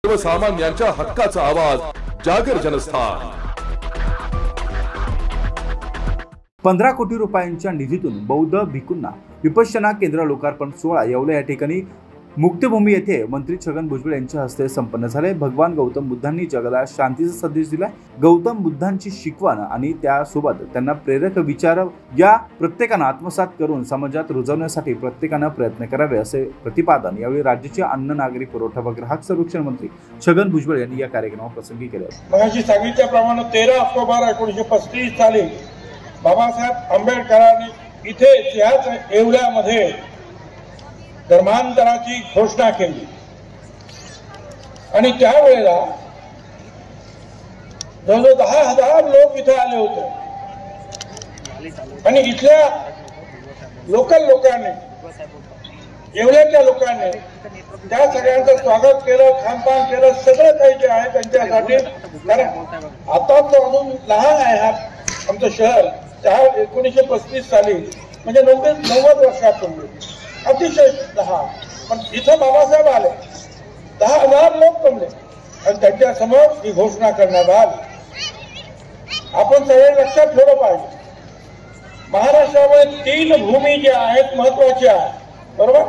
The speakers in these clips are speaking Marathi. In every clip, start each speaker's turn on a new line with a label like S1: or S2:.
S1: सर्वसामान्यांच्या हक्काचा आवाज जागर जनस्थान।
S2: 15 कोटी रुपयांच्या निधीतून बौद्ध भिक्खूंना विपश्यना केंद्र लोकार्पण सोहळा येवला या ठिकाणी मुक्तिभूमी येथे मंत्री छगन भुजबळ यांच्या हस्ते संपन्न झाले। भगवान गौतम बुद्धांनी जगाला शांतीचा संदेश दिला। गौतम बुद्धांची शिकवण आणि त्यासोबत त्यांना प्रेरक विचार या प्रत्येकाने आत्मसात करून समाजात रुजवण्यासाठी प्रत्येकाने प्रयत्न करावे असे प्रतिपादन यावेळी राज्याचे अन्न नागरी पुरवठा व ग्राहक संरक्षण मंत्री छगन भुजबळ यांनी या कार्यक्रमाप्रसंगी केले।
S3: मगाशी सांगितल्याप्रमाणे 13 ऑक्टोबर 1935 साली बाबासाहेब आंबेडकरांनी इथेच याच येवल्यामध्ये धर्मांतराची घोषणा केली आणि त्यावेळेला जवळजवळ 10,000 लोक इथे आले होते आणि इथल्या लोकल लोकांनी येवल्याच्या लोकांनी त्या सगळ्यांचं स्वागत केलं, खानपान केलं, सगळं काही जे आहे त्यांच्यासाठी। कारण आता तो अजून लहान आहे हा आमचं शहर। त्या 1935 साली म्हणजे 90 वर्षापूर्वी अतिशय लहान, पण इथं बाबासाहेब आले, 10,000 लोक जमले आणि त्यांच्या समोर ही घोषणा करण्यात आली। आपण सगळे लक्षात ठेवलं पाहिजे, महाराष्ट्रामध्ये 3 भूमी ज्या आहेत महत्वाच्या आहेत, बरोबर?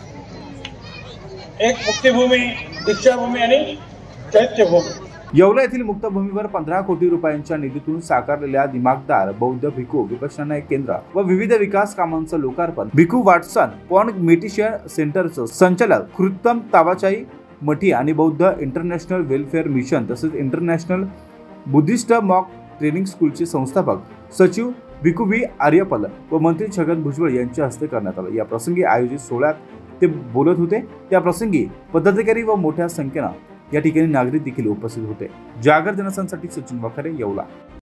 S3: एक मुक्तिभूमी, दीक्षाभूमी आणि चैत्यभूमी।
S2: येवला येथील मुक्तभूमीवर 15 कोटी रुपयांच्या निधीतून साकारलेल्या दिमागदार बौद्ध भिक्खू विपश्यना केंद्र व विविध विकास कामांचं लोकार्पण भिक्खू वाटसन पॉन्ड मेडिटेशन सेंटरचं संचालक कृत्तम तावाचाई मठी आणि बौद्ध इंटरनॅशनल वेलफेअर मिशन तसेच इंटरनॅशनल बुद्धिस्ट मॉक ट्रेनिंग स्कूलचे संस्थापक सचिव भिक्खू व्ही आर्यपल व मंत्री छगन भुजबळ यांच्या हस्ते करण्यात आलं। या प्रसंगी आयोजित सोहळ्यात ते बोलत होते। त्या प्रसंगी पदाधिकारी व मोठ्या संख्येने या ठिकाणी नागरिक देखील उपस्थित होते। जागर जनस्थानसाठी सचिन वाखारे, येवला।